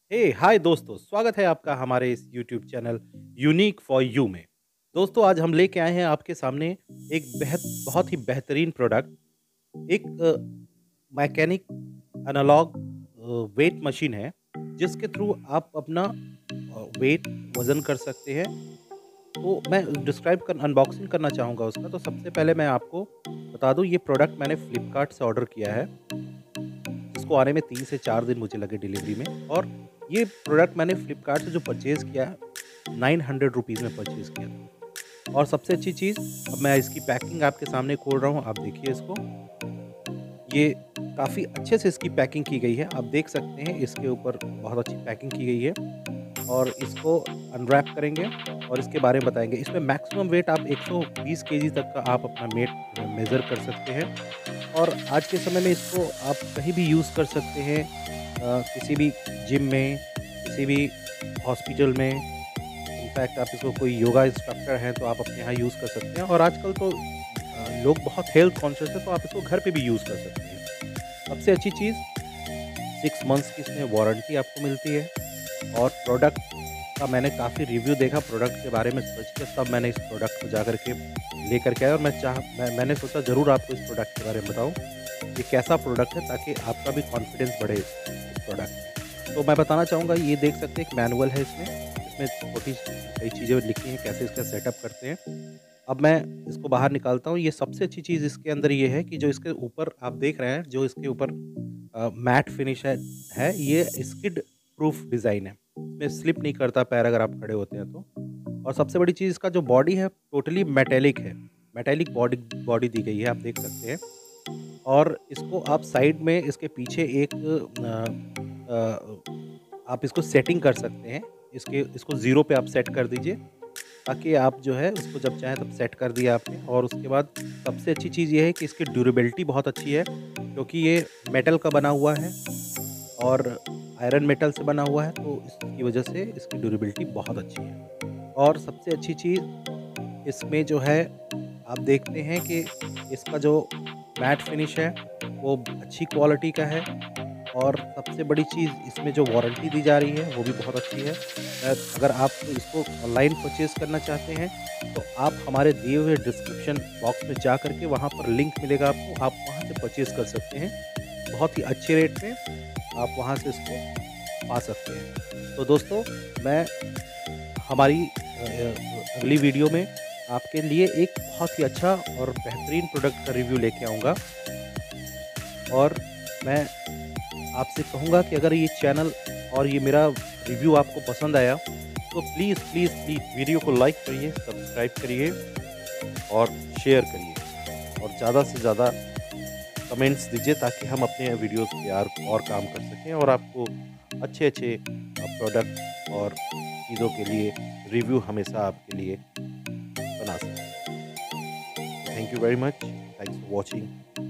हाय दोस्तों, स्वागत है आपका हमारे इस YouTube channel unique for you में। दोस्तों, आज हम लेके आए हैं आपके सामने एक बहुत ही बेहतरीन प्रोडक्ट, एक मैकेनिक एनालॉग वेट मशीन है, जिसके थ्रू आप अपना वेट वज़न कर सकते हैं। तो मैं डिस्क्राइब कर अनबॉक्सिंग करना चाहूँगा उसका। तो सबसे पहले मैं आपको बता दूँ, ये प्रोडक्ट मैंने फ्लिपकार्ट से ऑर्डर किया है, जिसको आने में 3 से 4 दिन मुझे लगे डिलीवरी में। और ये प्रोडक्ट मैंने फ्लिपकार्ट से जो परचेज़ किया है, ₹900 में परचेज़ किया था। और सबसे अच्छी चीज़, अब मैं इसकी पैकिंग आपके सामने खोल रहा हूँ, आप देखिए इसको। ये काफ़ी अच्छे से इसकी पैकिंग की गई है, आप देख सकते हैं इसके ऊपर बहुत अच्छी पैकिंग की गई है। और इसको अनरैप करेंगे और इसके बारे में बताएँगे। इसमें मैक्सिमम वेट आप 120 केजी तक का आप अपना मेज़र कर सकते हैं। और आज के समय में इसको आप कहीं भी यूज़ कर सकते हैं, किसी भी जिम में, किसी भी हॉस्पिटल में। इनफैक्ट आप इसको, कोई योगा इंस्ट्रक्टर हैं तो आप अपने यहाँ यूज़ कर सकते हैं। और आजकल तो लोग बहुत हेल्थ कॉन्शियस हैं, तो आप इसको घर पे भी यूज़ कर सकते हैं। सबसे अच्छी चीज़, 6 मंथ्स की इसमें वारंटी आपको मिलती है। और प्रोडक्ट का मैंने काफ़ी रिव्यू देखा, प्रोडक्ट के बारे में सर्च किया, तब मैंने इस प्रोडक्ट को जाकर के लेकर के आया। और मैंने सोचा ज़रूर आपको इस प्रोडक्ट के बारे में बताऊँ, ये कैसा प्रोडक्ट है, ताकि आपका भी कॉन्फिडेंस बढ़े इस प्रोडक्ट में। तो मैं बताना चाहूँगा, ये देख सकते हैं एक मैनुअल है इसमें। इसमें छोटी कई चीज़ें लिखी हैं, कैसे इसका सेटअप करते हैं। अब मैं इसको बाहर निकालता हूँ। ये सबसे अच्छी चीज़ इसके अंदर ये है कि जो इसके ऊपर आप देख रहे हैं, जो इसके ऊपर मैट फिनिश है, ये स्किड प्रूफ डिज़ाइन है। इसमें स्लिप नहीं करता पैर अगर आप खड़े होते हैं तो। और सबसे बड़ी चीज़, इसका जो बॉडी है टोटली मेटेलिक है। मेटेलिक बॉडी बॉडी दी गई है, आप देख सकते हैं। और इसको आप साइड में, इसके पीछे एक आप इसको सेटिंग कर सकते हैं। इसको ज़ीरो पे आप सेट कर दीजिए, ताकि आप जो है उसको जब चाहें तब सेट कर दिया आपने। और उसके बाद सबसे अच्छी चीज़ ये है कि इसकी ड्यूरेबिलिटी बहुत अच्छी है, क्योंकि ये मेटल का बना हुआ है और आयरन मेटल से बना हुआ है, तो इसकी वजह से इसकी ड्यूरेबिलिटी बहुत अच्छी है। और सबसे अच्छी चीज़ इसमें जो है, आप देखते हैं कि इसका जो मैट फिनिश है, वो अच्छी क्वालिटी का है। और सबसे बड़ी चीज़, इसमें जो वारंटी दी जा रही है, वो भी बहुत अच्छी है। अगर आप इसको ऑनलाइन परचेज़ करना चाहते हैं, तो आप हमारे दिए हुए डिस्क्रिप्शन बॉक्स में जा कर के, वहाँ पर लिंक मिलेगा आपको, आप वहाँ से परचेज़ कर सकते हैं। बहुत ही अच्छे रेट में आप वहाँ से इसको पा सकते हैं। तो दोस्तों, मैं हमारी अगली वीडियो में आपके लिए एक बहुत ही अच्छा और बेहतरीन प्रोडक्ट का रिव्यू लेके आऊँगा। और मैं आपसे कहूँगा कि अगर ये चैनल और ये मेरा रिव्यू आपको पसंद आया, तो प्लीज़, प्लीज़, प्लीज़ वीडियो को लाइक करिए, सब्सक्राइब करिए और शेयर करिए। और ज़्यादा से ज़्यादा कमेंट्स दीजिए, ताकि हम अपने वीडियोज़ पे और काम कर सकें और आपको अच्छे-अच्छे प्रोडक्ट और चीज़ों के लिए रिव्यू हमेशा आपके लिए बना सकें। Thank you very much. Thanks for watching.